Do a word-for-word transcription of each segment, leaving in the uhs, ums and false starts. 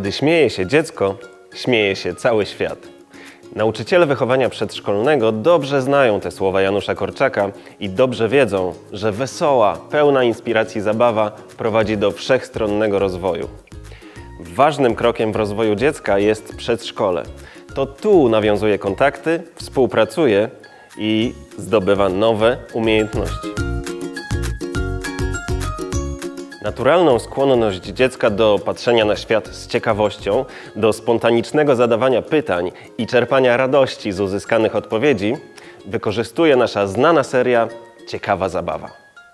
Gdy śmieje się dziecko, śmieje się cały świat. Nauczyciele wychowania przedszkolnego dobrze znają te słowa Janusza Korczaka i dobrze wiedzą, że wesoła, pełna inspiracji zabawa prowadzi do wszechstronnego rozwoju. Ważnym krokiem w rozwoju dziecka jest przedszkole. To tu nawiązuje kontakty, współpracuje i zdobywa nowe umiejętności. Naturalną skłonność dziecka do patrzenia na świat z ciekawością, do spontanicznego zadawania pytań i czerpania radości z uzyskanych odpowiedzi wykorzystuje nasza znana seria Ciekawa zabawa.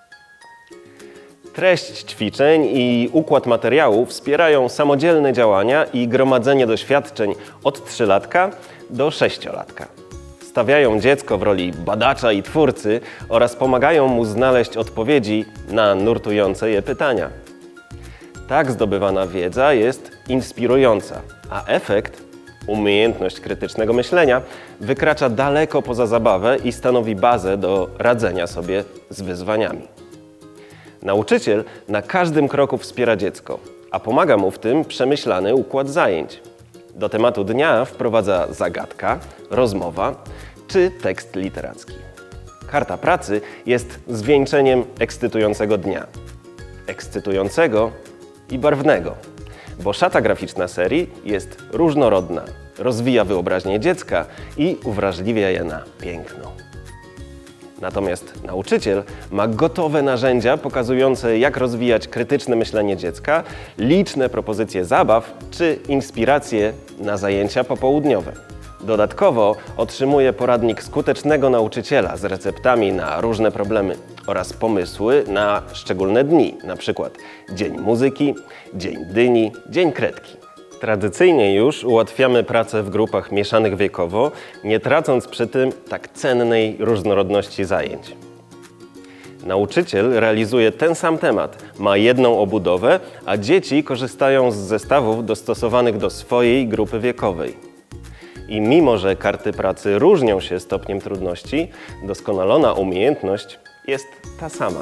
Treść ćwiczeń i układ materiału wspierają samodzielne działania i gromadzenie doświadczeń od trzylatka do sześciolatka. Stawiają dziecko w roli badacza i twórcy oraz pomagają mu znaleźć odpowiedzi na nurtujące je pytania. Tak zdobywana wiedza jest inspirująca, a efekt, umiejętność krytycznego myślenia, wykracza daleko poza zabawę i stanowi bazę do radzenia sobie z wyzwaniami. Nauczyciel na każdym kroku wspiera dziecko, a pomaga mu w tym przemyślany układ zajęć. Do tematu dnia wprowadza zagadka, rozmowa czy tekst literacki. Karta pracy jest zwieńczeniem ekscytującego dnia. Ekscytującego i barwnego, bo szata graficzna serii jest różnorodna, rozwija wyobraźnię dziecka i uwrażliwia je na piękno. Natomiast nauczyciel ma gotowe narzędzia pokazujące, jak rozwijać krytyczne myślenie dziecka, liczne propozycje zabaw czy inspiracje na zajęcia popołudniowe. Dodatkowo otrzymuje poradnik skutecznego nauczyciela z receptami na różne problemy oraz pomysły na szczególne dni, np. Dzień Muzyki, Dzień Dyni, Dzień Kredki. Tradycyjnie już ułatwiamy pracę w grupach mieszanych wiekowo, nie tracąc przy tym tak cennej różnorodności zajęć. Nauczyciel realizuje ten sam temat, ma jedną obudowę, a dzieci korzystają z zestawów dostosowanych do swojej grupy wiekowej. I mimo że karty pracy różnią się stopniem trudności, doskonalona umiejętność jest ta sama.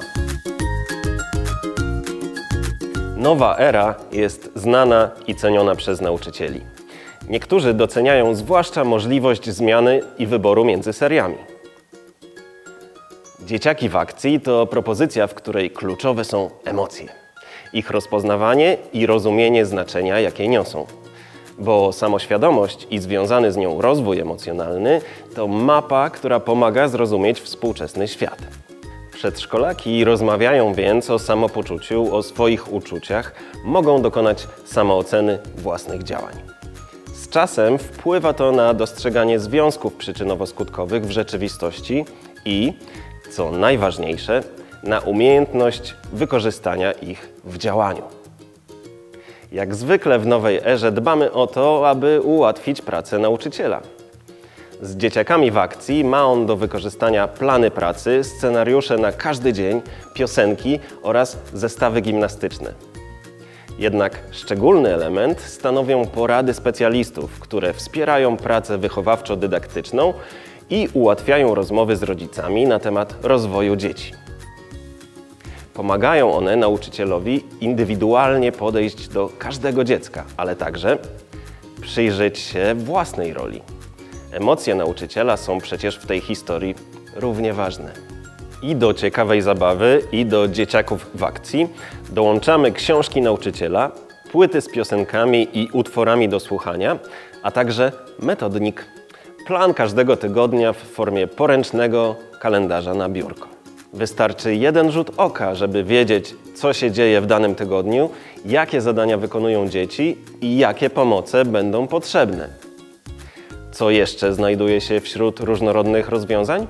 Nowa era jest znana i ceniona przez nauczycieli. Niektórzy doceniają zwłaszcza możliwość zmiany i wyboru między seriami. Dzieciaki w akcji to propozycja, w której kluczowe są emocje, ich rozpoznawanie i rozumienie znaczenia, jakie niosą. Bo samoświadomość i związany z nią rozwój emocjonalny to mapa, która pomaga zrozumieć współczesny świat. Przedszkolaki rozmawiają więc o samopoczuciu, o swoich uczuciach, mogą dokonać samooceny własnych działań. Z czasem wpływa to na dostrzeganie związków przyczynowo-skutkowych w rzeczywistości i, co najważniejsze, na umiejętność wykorzystania ich w działaniu. Jak zwykle w nowej erze dbamy o to, aby ułatwić pracę nauczyciela. Z dzieciakami w akcji ma on do wykorzystania plany pracy, scenariusze na każdy dzień, piosenki oraz zestawy gimnastyczne. Jednak szczególny element stanowią porady specjalistów, które wspierają pracę wychowawczo-dydaktyczną i ułatwiają rozmowy z rodzicami na temat rozwoju dzieci. Pomagają one nauczycielowi indywidualnie podejść do każdego dziecka, ale także przyjrzeć się własnej roli. Emocje nauczyciela są przecież w tej historii równie ważne. I do ciekawej zabawy, i do dzieciaków w akcji dołączamy książki nauczyciela, płyty z piosenkami i utworami do słuchania, a także metodnik. Plan każdego tygodnia w formie poręcznego kalendarza na biurko. Wystarczy jeden rzut oka, żeby wiedzieć, co się dzieje w danym tygodniu, jakie zadania wykonują dzieci i jakie pomoce będą potrzebne. Co jeszcze znajduje się wśród różnorodnych rozwiązań?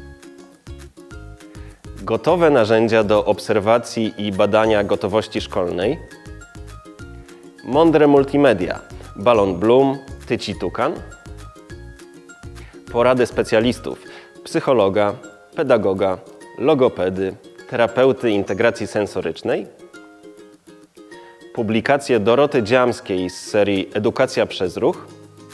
Gotowe narzędzia do obserwacji i badania gotowości szkolnej, mądre multimedia, balon Bloom, tyci tukan, porady specjalistów, psychologa, pedagoga, logopedy, terapeuty integracji sensorycznej, publikacje Doroty Dziamskiej z serii Edukacja przez ruch,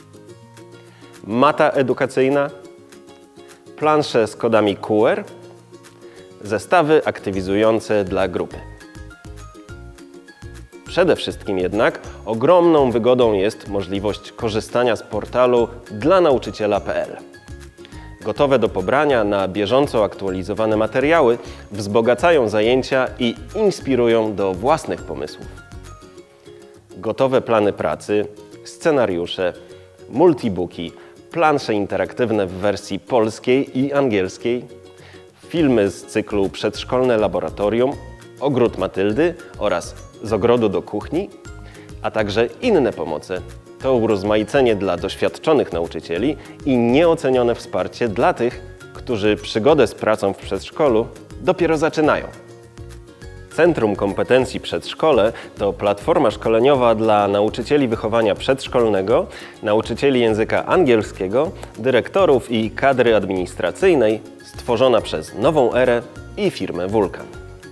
mata edukacyjna, plansze z kodami Q R, zestawy aktywizujące dla grupy. Przede wszystkim jednak ogromną wygodą jest możliwość korzystania z portalu dla nauczyciela kropka p l. Gotowe do pobrania, na bieżąco aktualizowane materiały wzbogacają zajęcia i inspirują do własnych pomysłów. Gotowe plany pracy, scenariusze, multibooki, plansze interaktywne w wersji polskiej i angielskiej, filmy z cyklu Przedszkolne Laboratorium, Ogród Matyldy oraz Z ogrodu do kuchni, a także inne pomoce to urozmaicenie dla doświadczonych nauczycieli i nieocenione wsparcie dla tych, którzy przygodę z pracą w przedszkolu dopiero zaczynają. Centrum Kompetencji Przedszkole to platforma szkoleniowa dla nauczycieli wychowania przedszkolnego, nauczycieli języka angielskiego, dyrektorów i kadry administracyjnej, stworzona przez Nową Erę i firmę Vulkan.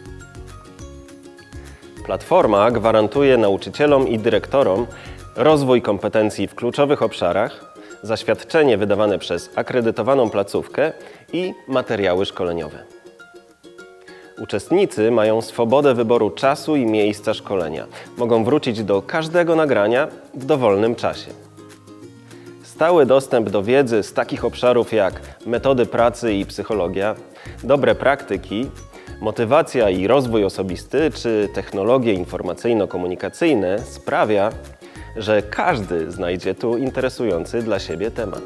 Platforma gwarantuje nauczycielom i dyrektorom rozwój kompetencji w kluczowych obszarach, zaświadczenie wydawane przez akredytowaną placówkę i materiały szkoleniowe. Uczestnicy mają swobodę wyboru czasu i miejsca szkolenia. Mogą wrócić do każdego nagrania w dowolnym czasie. Stały dostęp do wiedzy z takich obszarów jak metody pracy i psychologia, dobre praktyki, motywacja i rozwój osobisty czy technologie informacyjno-komunikacyjne sprawia, że każdy znajdzie tu interesujący dla siebie temat.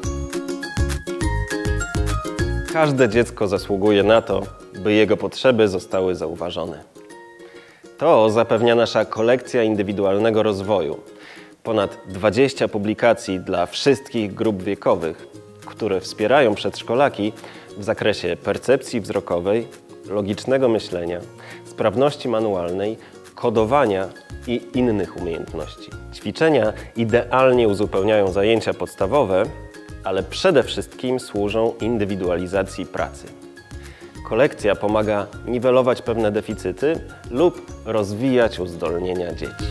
Każde dziecko zasługuje na to, by jego potrzeby zostały zauważone. To zapewnia nasza kolekcja indywidualnego rozwoju. Ponad dwadzieścia publikacji dla wszystkich grup wiekowych, które wspierają przedszkolaki w zakresie percepcji wzrokowej, logicznego myślenia, sprawności manualnej, kodowania i innych umiejętności. Ćwiczenia idealnie uzupełniają zajęcia podstawowe, ale przede wszystkim służą indywidualizacji pracy. Kolekcja pomaga niwelować pewne deficyty lub rozwijać uzdolnienia dzieci.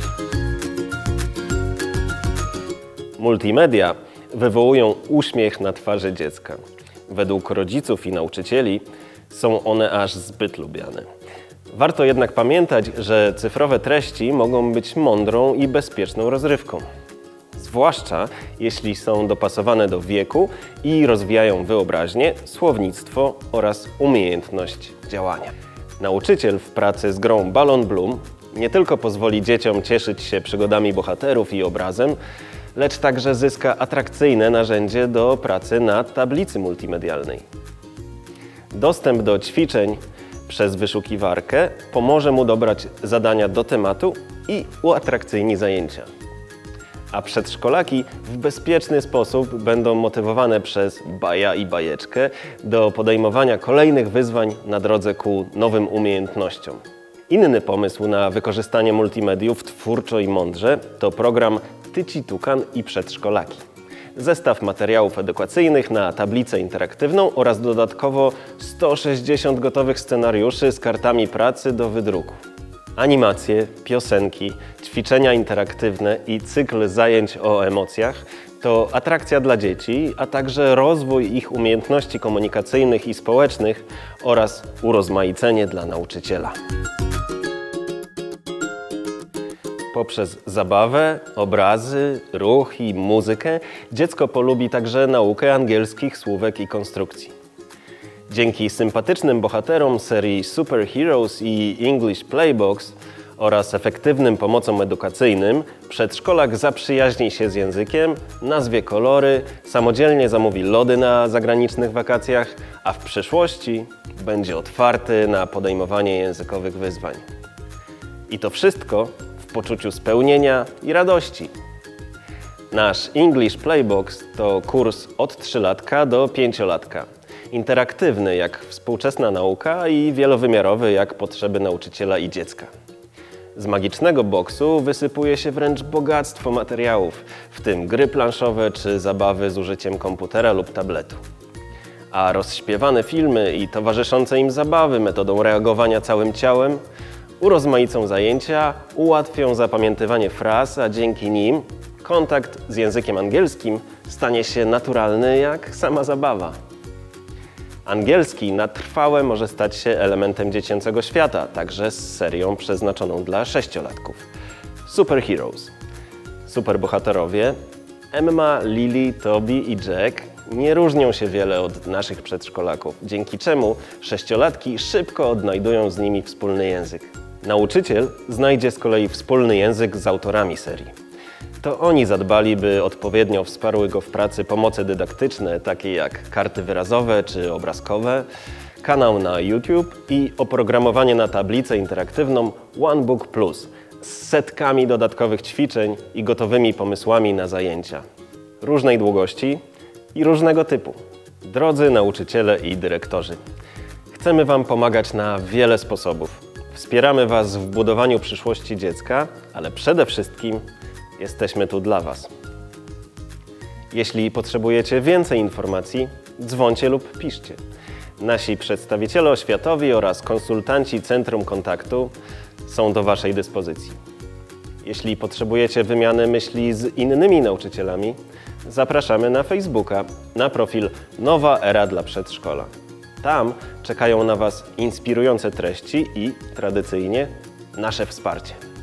Multimedia wywołują uśmiech na twarzy dziecka. Według rodziców i nauczycieli są one aż zbyt lubiane. Warto jednak pamiętać, że cyfrowe treści mogą być mądrą i bezpieczną rozrywką. Zwłaszcza jeśli są dopasowane do wieku i rozwijają wyobraźnię, słownictwo oraz umiejętność działania. Nauczyciel w pracy z grą Balon Bloom nie tylko pozwoli dzieciom cieszyć się przygodami bohaterów i obrazem, lecz także zyska atrakcyjne narzędzie do pracy na tablicy multimedialnej. Dostęp do ćwiczeń przez wyszukiwarkę pomoże mu dobrać zadania do tematu i uatrakcyjni zajęcia. A przedszkolaki w bezpieczny sposób będą motywowane przez baja i bajeczkę do podejmowania kolejnych wyzwań na drodze ku nowym umiejętnościom. Inny pomysł na wykorzystanie multimediów twórczo i mądrze to program Tyci Tukan i Przedszkolaki. Zestaw materiałów edukacyjnych na tablicę interaktywną oraz dodatkowo sto sześćdziesiąt gotowych scenariuszy z kartami pracy do wydruku. Animacje, piosenki, ćwiczenia interaktywne i cykl zajęć o emocjach to atrakcja dla dzieci, a także rozwój ich umiejętności komunikacyjnych i społecznych oraz urozmaicenie dla nauczyciela. Poprzez zabawę, obrazy, ruch i muzykę dziecko polubi także naukę angielskich słówek i konstrukcji. Dzięki sympatycznym bohaterom serii Super Heroes i English Playbox oraz efektywnym pomocom edukacyjnym przedszkolak zaprzyjaźni się z językiem, nazwie kolory, samodzielnie zamówi lody na zagranicznych wakacjach, a w przyszłości będzie otwarty na podejmowanie językowych wyzwań. I to wszystko w poczuciu spełnienia i radości. Nasz English Playbox to kurs od trzylatka do pięciolatka. Interaktywny jak współczesna nauka i wielowymiarowy jak potrzeby nauczyciela i dziecka. Z magicznego boksu wysypuje się wręcz bogactwo materiałów, w tym gry planszowe czy zabawy z użyciem komputera lub tabletu. A rozśpiewane filmy i towarzyszące im zabawy metodą reagowania całym ciałem urozmaicą zajęcia, ułatwią zapamiętywanie fraz, a dzięki nim kontakt z językiem angielskim stanie się naturalny jak sama zabawa. Angielski na trwałe może stać się elementem dziecięcego świata, także z serią przeznaczoną dla sześciolatków. Superheroes. Superbohaterowie Emma, Lily, Toby i Jack nie różnią się wiele od naszych przedszkolaków, dzięki czemu sześciolatki szybko odnajdują z nimi wspólny język. Nauczyciel znajdzie z kolei wspólny język z autorami serii. To oni zadbali, by odpowiednio wsparły go w pracy pomoce dydaktyczne, takie jak karty wyrazowe czy obrazkowe, kanał na YouTube i oprogramowanie na tablicę interaktywną OneBook Plus z setkami dodatkowych ćwiczeń i gotowymi pomysłami na zajęcia. Różnej długości i różnego typu. Drodzy nauczyciele i dyrektorzy, chcemy Wam pomagać na wiele sposobów. Wspieramy Was w budowaniu przyszłości dziecka, ale przede wszystkim jesteśmy tu dla Was. Jeśli potrzebujecie więcej informacji, dzwońcie lub piszcie. Nasi przedstawiciele oświatowi oraz konsultanci Centrum Kontaktu są do Waszej dyspozycji. Jeśli potrzebujecie wymiany myśli z innymi nauczycielami, zapraszamy na Facebooka, na profil Nowa Era dla Przedszkola. Tam czekają na Was inspirujące treści i, tradycyjnie, nasze wsparcie.